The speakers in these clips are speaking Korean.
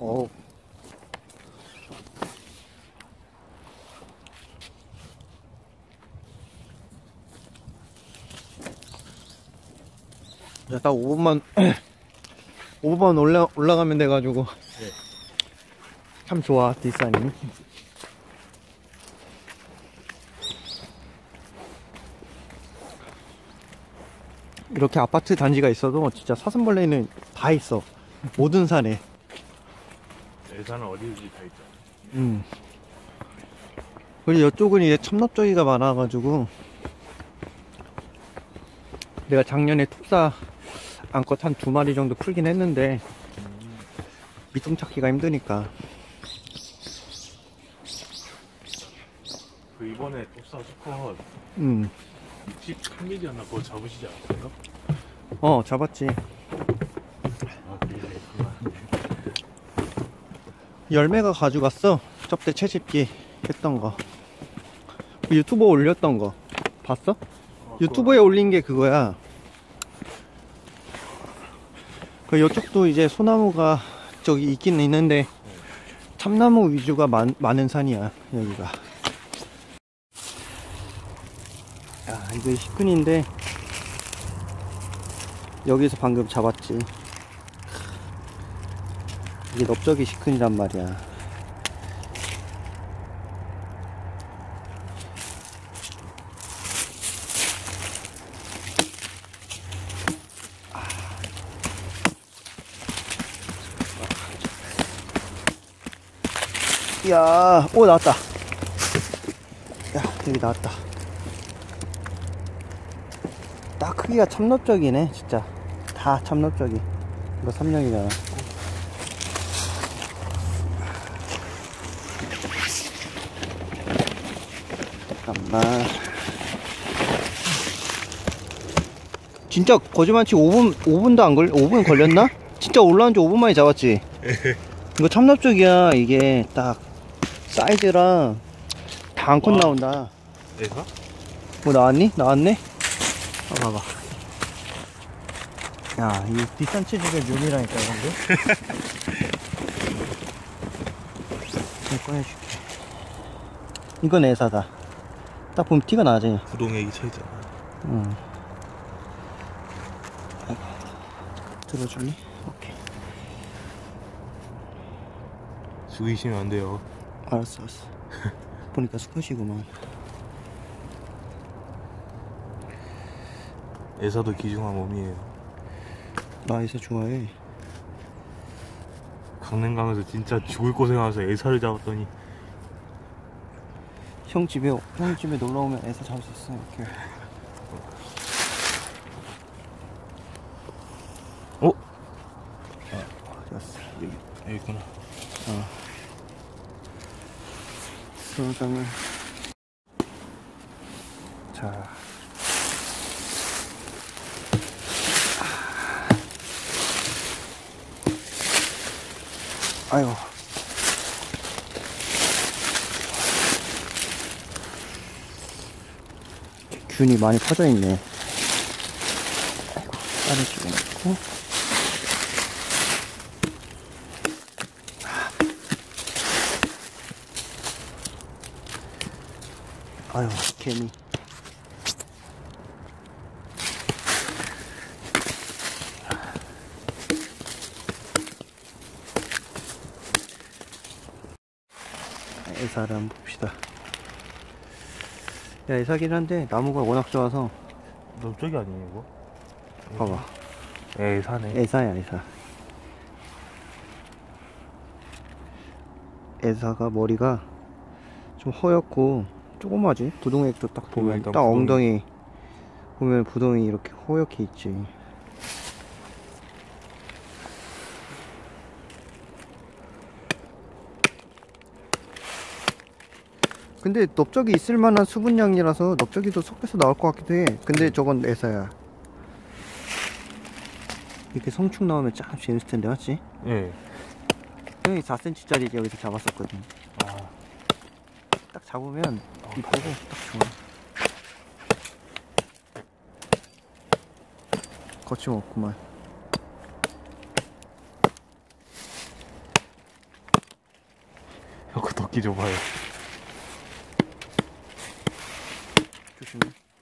어. 자, 딱 5분만 5분 올라가면 돼가지고. 네. 참 좋아, 뒷산이. 이렇게 아파트 단지가 있어도 진짜 사슴벌레는 다 있어. 모든 산에. 예산은 어디든지 다 있죠. 그리고 이쪽은 이제 참납저기가 많아가지고 내가 작년에 톱사 암컷 한 2마리 정도 풀긴 했는데 미통 찾기가 힘드니까. 그 이번에 톱사 수컷 63mm였나 그거 잡으시지 않았어요? 잡았지. 아, 그렇구나. 열매가 가져갔어. 접대 채집기 했던 거. 그 유튜브에 올렸던 거 봤어? 유튜브에 올린 게 그거야. 그 이쪽도 이제 소나무가 저기 있긴 있는데 참나무 위주가 많은 산이야 여기가. 야, 이거 시큰인데 여기서 방금 잡았지. 이게 넓적이 시큰이란 말이야. 이야, 오, 나왔다. 야, 여기 나왔다. 딱 크기가 참넓적이네, 진짜. 다 참넓적이. 이거 3년이잖아. 잠깐만. 진짜 거짓말치 5분도 안 5분 걸렸나? 진짜 올라온 지 5분 만에 잡았지? 이거 참납적이야. 이게 딱 사이즈랑 다 암컷 나온다. 얘가? 뭐 나왔니? 나왔네? 봐봐. 야, 이 뒷산 채집의 묘미라니까, 이건데? 이거 꺼내줄게. 이건 애사다. 딱 보면 티가 나지? 부동액이 쳐있잖아. 응. 들어줄래? 오케이. 죽이시면 안 돼요. 알았어. 보니까 수컷이구만. 애사도 귀중한 몸이에요. 나 애사 좋아해. 강릉강에서 진짜 죽을 고생하면서 애사를 잡았더니 형 집에 놀러 오면 애사 잡을 수 있어. 이렇게. 좋았어. 여기 있구나. 그러면 자. 아유. 균이 많이 퍼져 있네. 아이고, 다른 쪽에 놓고. 아유, 개미. 애사를 한번 봅시다. 야, 애사긴 한데 나무가 워낙 좋아서. 넓적이 아니에요 이거? 봐봐. 애사네. 애사야, 애사. 애사가 머리가 좀 허옇고 조그마지? 부동액도 딱 보면 딱 엉덩이 보면 부동이 이렇게 허옇게 있지. 근데 넓적이 있을만한 수분량이라서 넓적이도 섞여서 나올 것 같기도 해. 근데 저건 애사야. 이렇게 성충 나오면 참 재밌을 텐데, 맞지? 예. 형이 4cm짜리 여기서 잡았었거든. 딱 잡으면 이쁘고 딱 좋아. 거침없구만. 도끼 줘봐요. 조심해.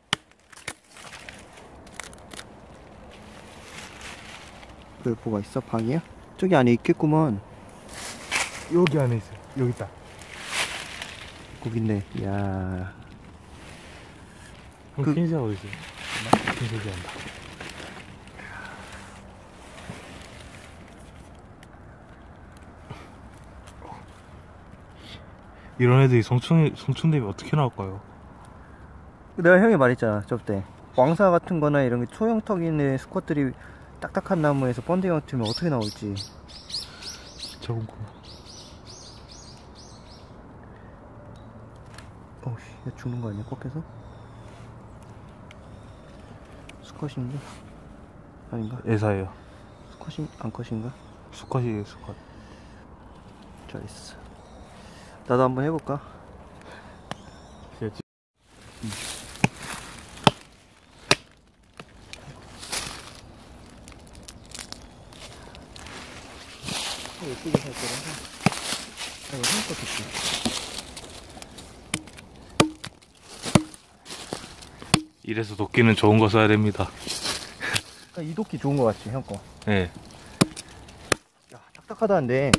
왜 뭐가 있어? 방이야? 저기 안에 있겠구먼. 여기 안에 있어요. 여기 있다. 거기 있네. 이야. 그럼 핀셋 어디 있어요? 핀셋이 한다. 이런 애들이 성충 되면 어떻게 나올까요? 내가 형이 말했잖아 저때 왕사 같은 거나 이런 게 소형턱 있는 수컷들이 딱딱한 나무에서 번데기 같으면 어떻게 나올지. 진짜 궁금해. 어우씨 얘 죽는 거 아니야 꺾여서? 수컷인가? 아닌가? 애사예요. 수컷이 암컷인가? 수컷이에요, 수컷. 잘했어. 나도 한번 해볼까? 예쁘게 살 거라서. 이거 한껏 됐지. 이래서 도끼는 좋은 거 써야 됩니다. 이 도끼 좋은 거 같지 형 거. 네. 야 딱딱하다는데.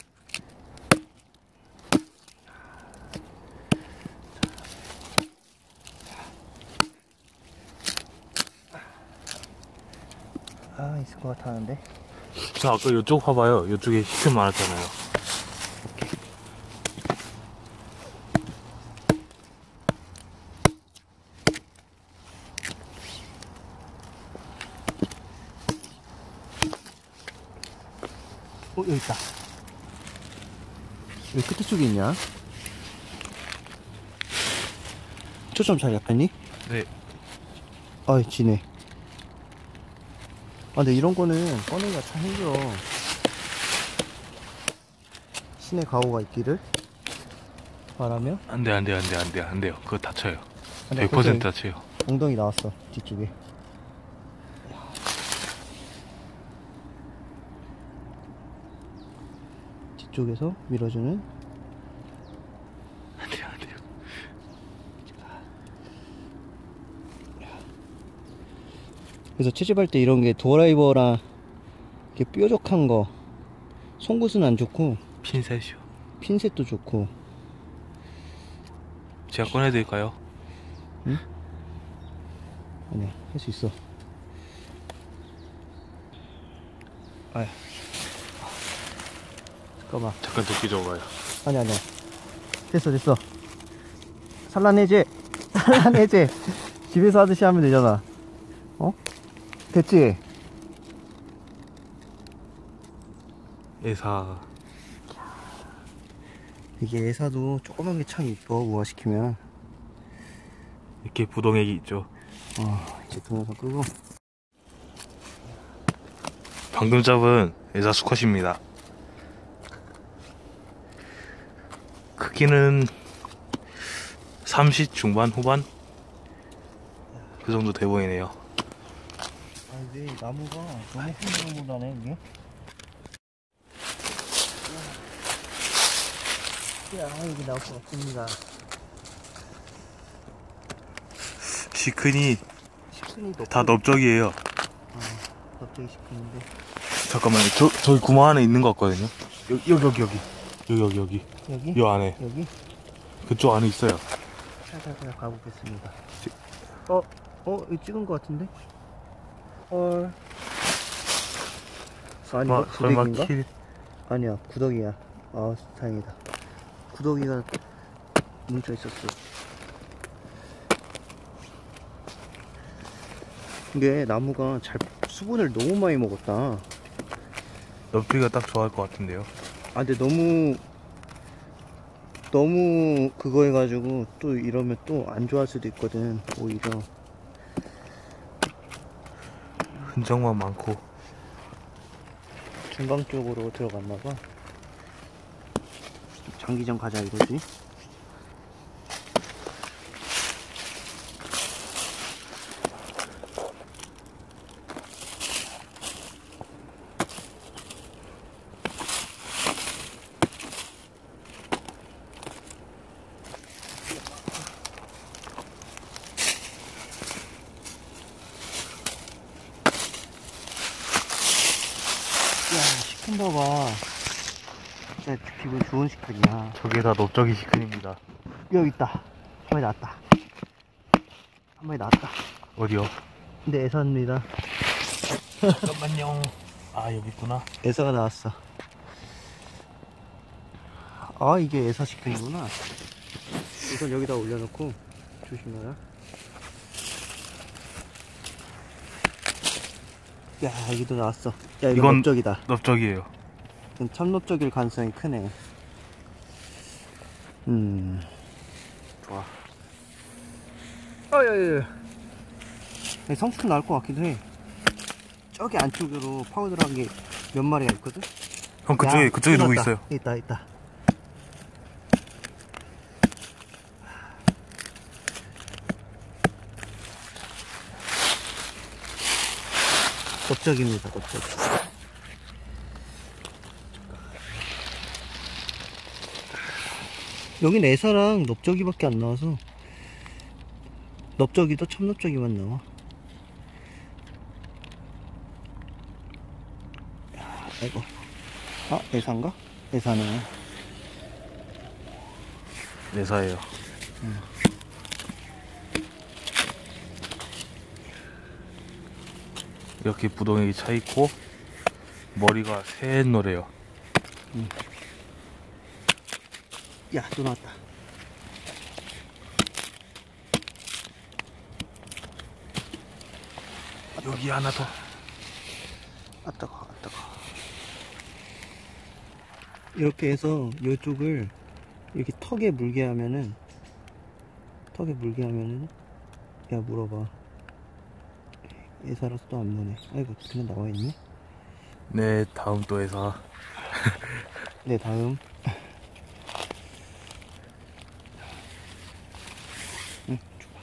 아 있을 것 같았는데. 저 아까 이쪽 봐봐요. 이쪽에 시트 많았잖아요. 여기 있다. 왜 끝에 쪽에 있냐? 초점 잘 잡혔니? 네. 아이 지네. 아 근데 이런 거는 꺼내기가 참 힘들어. 신의 가오가 있기를 바라며. 안 돼요. 그거 다쳐요. 아니, 100% 다쳐요. 엉덩이 나왔어 뒤쪽에. 뒤쪽에서 밀어주는. 안 돼요. 그래서 채집할 때 이런 게 드라이버랑 이렇게 뾰족한 거 송곳은 안 좋고 핀셋이요. 핀셋도 좋고. 제가 꺼내드릴까요? 응? 아니야 할 수 있어. 아야 잠깐만. 잠깐 도끼 줘봐요. 아니야 됐어 산란해제 집에서 하듯이 하면 되잖아. 어? 됐지? 애사. 이게 애사도 조그만 게 참 이뻐 우화시키면. 이렇게 부동액이 있죠. 이제 동영상 끄고. 방금 잡은 애사 수컷입니다. 크기는 30 중반 후반 그 정도 돼 보이네요. 아 근데 나무가 너무 큰 나무라네 이게. 야 여기 나올 것 같습니다. 시큰이 시큰이 다 넓적이에요. 갑자기 시큰인데. 잠깐만요. 저기 구멍 안에 있는 것 같거든요. 여기. 여기? 요 안에. 여기? 그쪽 안에 있어요. 살살 가보겠습니다. 이거 찍은 것 같은데? 아니 이거 설마 구더기인가? 킬. 아니야 구더기야. 아 다행이다. 구더기가 뭉쳐 있었어. 이게 나무가 수분을 너무 많이 먹었다. 넓기가 딱 좋아할 것 같은데요. 아 근데 너무 그거 해가지고 또 이러면 또 안 좋아할 수도 있거든. 오히려 흔적만 많고. 중간 쪽으로 들어갔나봐. 장기전 가자 이거지. 시큰 봐봐. 진짜 기분 좋은 시큰이야. 저게 다 넓적이 시큰입니다. 여기 있다. 한 마리 나왔다. 한 마리 나왔다. 어디요? 근데 애사입니다. 잠깐만요. 아, 여기 있구나. 애사가 나왔어. 아, 이게 애사 시큰이구나. 우선 여기다 올려놓고 조심해라. 야, 여기도 나왔어. 야, 이건 넓적이다. 넓적이에요. 이건 참넓적일 가능성이 크네. 좋아. 성숙 나올 것 같기도 해. 저기 안쪽으로 파고들어간 게 몇 마리가 있거든? 형, 그쪽에 누구 끝났다. 있어요? 있다. 넓적입니다, 넓적. 여긴 애사랑 넓적이밖에 안 나와서 넓적이도 참넓적이만 나와. 야, 아이고. 아, 애사인가? 애사네. 내사예요. 이렇게 부동액이 차 있고 머리가 새노래요. 야, 또 나왔다. 여기 하나 더. 아, 뜨거. 이렇게 해서 이쪽을 이렇게 턱에 물게 하면은 야, 물어봐. 애사라서 또 안 무네. 아이고, 그냥 나와있네. 네, 다음 또 해서. 네, 다음. 응, 줘봐.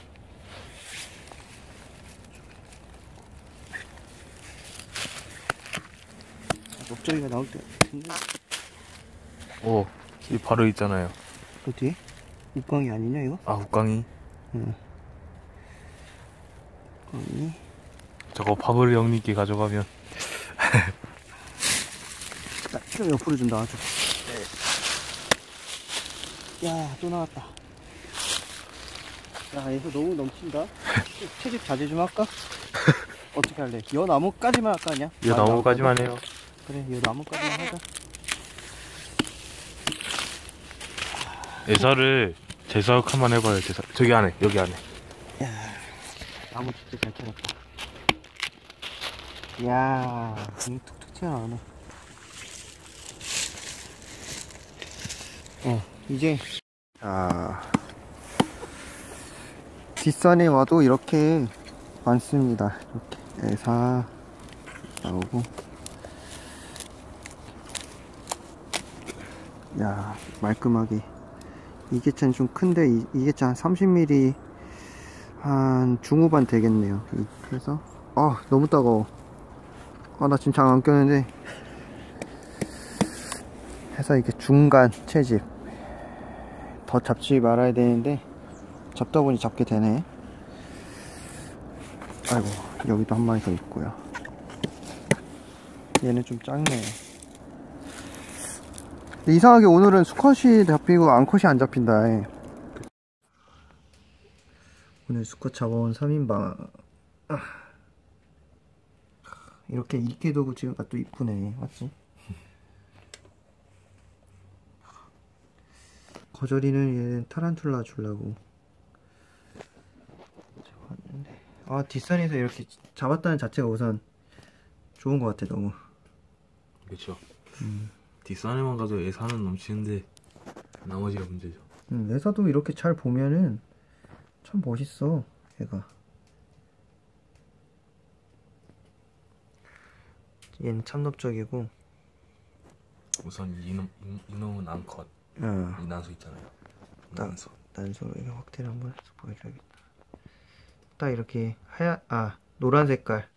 목적이가 나올 때 같은데? 오, 이 바로 있잖아요. 그 뒤에? 육광이 아니냐, 이거? 아, uk광이. 응. 육광이. 저거 파브르 형님께 가져가면. 자, 좀 옆으로 좀 나와줘. 야, 또 나왔다. 야, 얘서 너무 넘친다. 채집 자제 좀 할까? 어떻게 할래? 여 나무까지만 할까, 아니야? 이 나무까지만 해요. 그래, 여 나무까지만 하자. 애사를 재사육 한번 해봐요. 저기 안에, 여기 안에. 야, 나무 진짜 잘 찾았다. 야, 툭툭 튀어나오네. 이제, 뒷산에 와도 이렇게 많습니다. 이렇게 애사 나오고. 야, 말끔하게. 이게차는 좀 큰데, 이게차 한 30mm 한 중후반 되겠네요. 그래서 너무 따가워. 나 지금 장 안 꼈는데 해서 이게 중간 채집. 더 잡지 말아야 되는데 잡다 보니 잡게 되네. 아이고, 여기도 한 마리 더 있고요. 얘는 좀 작네. 이상하게 오늘은 수컷이 잡히고 암컷이 안 잡힌다. 오늘 수컷 잡아온 3인방. 이렇게 이렇게 두고 찍으니까 또 이쁘네. 맞지? 거저리는 얘는 타란툴라 주려고 잡았는데, 뒷산에서 이렇게 잡았다는 자체가 우선 좋은 것 같아. 너무. 그렇죠. 뒷산에만 가도 애사는 넘치는데 나머지가 문제죠. 애사도 이렇게 잘 보면은 참 멋있어, 얘가. 얘는 참넓적이고. 우선 이놈은 암컷. 이난소 있잖아요. 난소로 이렇게 확대를 한번 해서 보여줘야겠다. 딱 이렇게 노란 색깔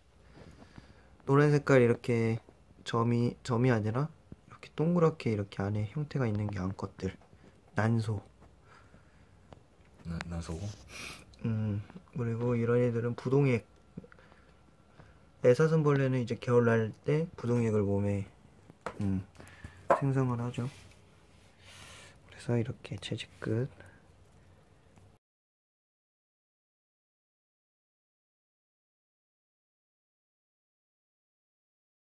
이렇게 점이 아니라 이렇게 동그랗게 이렇게 안에 형태가 있는 게 암컷들. 난소. 난소고. 그리고 이런 애들은 부동액. 애사슴벌레는 이제 겨울 날 때 부동액을 몸에 생성을 하죠. 그래서 이렇게 채집 끝.